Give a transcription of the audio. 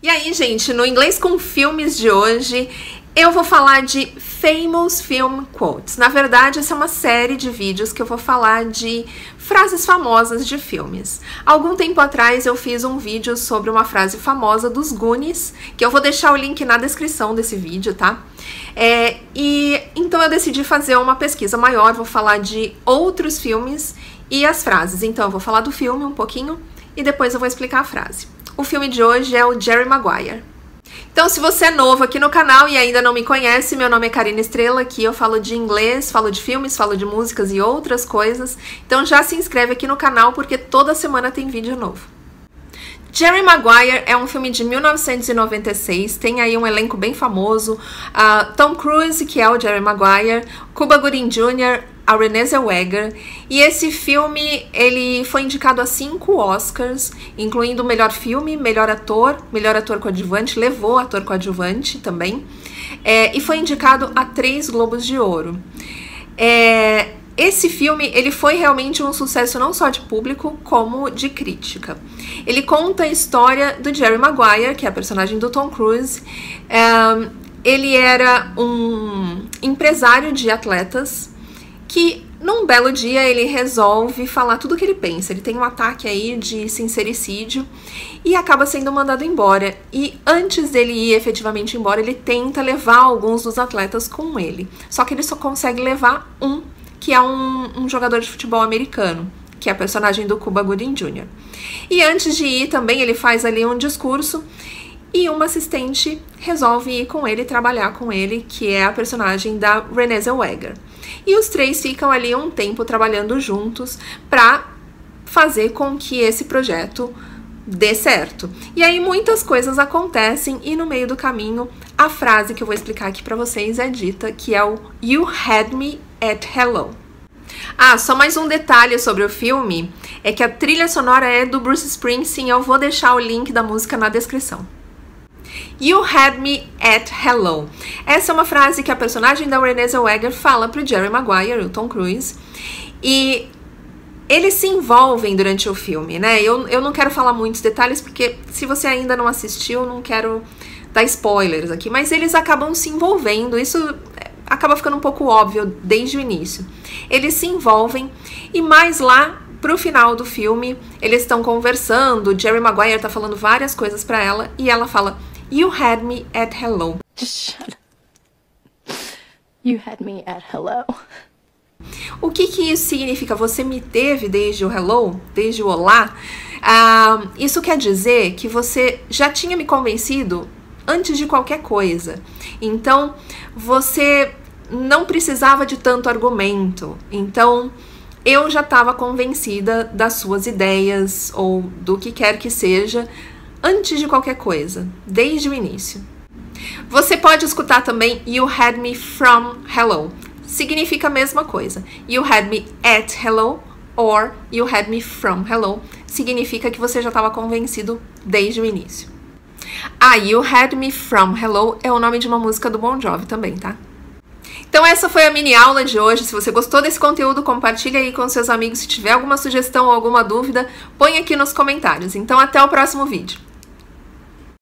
E aí, gente, no Inglês com Filmes de hoje, eu vou falar de Famous Film Quotes. Na verdade, essa é uma série de vídeos que eu vou falar de frases famosas de filmes. Algum tempo atrás eu fiz um vídeo sobre uma frase famosa dos Goonies, que eu vou deixar o link na descrição desse vídeo, tá? Então eu decidi fazer uma pesquisa maior, vou falar de outros filmes e as frases. Então eu vou falar do filme um pouquinho e depois eu vou explicar a frase. O filme de hoje é o Jerry Maguire. Então, se você é novo aqui no canal e ainda não me conhece, meu nome é Karina Estrela, aqui eu falo de inglês, falo de filmes, falo de músicas e outras coisas. Então já se inscreve aqui no canal porque toda semana tem vídeo novo. Jerry Maguire é um filme de 1996, tem aí um elenco bem famoso, Tom Cruise, que é o Jerry Maguire, Cuba Gooding Jr., a Renée Zellweger, e esse filme ele foi indicado a 5 Oscars, incluindo o melhor filme, melhor ator coadjuvante, levou ator coadjuvante também, e foi indicado a 3 Globos de Ouro. Esse filme ele foi realmente um sucesso não só de público, como de crítica. Ele conta a história do Jerry Maguire, que é a personagem do Tom Cruise. Ele era um empresário de atletas que, num belo dia, ele resolve falar tudo o que ele pensa. Ele tem um ataque aí de sincericídio e acaba sendo mandado embora. E antes dele ir efetivamente embora, ele tenta levar alguns dos atletas com ele. Só que ele só consegue levar um, que é um jogador de futebol americano, que é a personagem do Cuba Gooding Jr. E antes de ir também, ele faz ali um discurso e uma assistente resolve ir com ele, trabalhar com ele, que é a personagem da Renée Zellweger. E os 3 ficam ali um tempo trabalhando juntos para fazer com que esse projeto dê certo. E aí muitas coisas acontecem e no meio do caminho a frase que eu vou explicar aqui para vocês é dita, que é o You had me at hello. Só mais um detalhe sobre o filme, é que a trilha sonora é do Bruce Springsteen, eu vou deixar o link da música na descrição. You had me at hello. Essa é uma frase que a personagem da Renée Zellweger fala pro Jerry Maguire, o Tom Cruise, e eles se envolvem durante o filme, né? Eu não quero falar muitos detalhes, porque se você ainda não assistiu, não quero dar spoilers aqui, mas eles acabam se envolvendo, isso acaba ficando um pouco óbvio desde o início. Eles se envolvem e mais lá pro final do filme, eles estão conversando, Jerry Maguire tá falando várias coisas pra ela e ela fala You had me at hello. Just shut up. You had me at hello. O que isso significa? Você me teve desde o hello, desde o olá? Isso quer dizer que você já tinha me convencido antes de qualquer coisa. Então, você não precisava de tanto argumento. Então, eu já estava convencida das suas ideias ou do que quer que seja antes de qualquer coisa, desde o início. Você pode escutar também You had me from hello. Significa a mesma coisa. You had me at hello or You had me from hello. Significa que você já estava convencido desde o início. You had me from hello é o nome de uma música do Bon Jovi também, tá? Então essa foi a mini aula de hoje. Se você gostou desse conteúdo, compartilha aí com seus amigos. Se tiver alguma sugestão ou alguma dúvida, põe aqui nos comentários. Então até o próximo vídeo.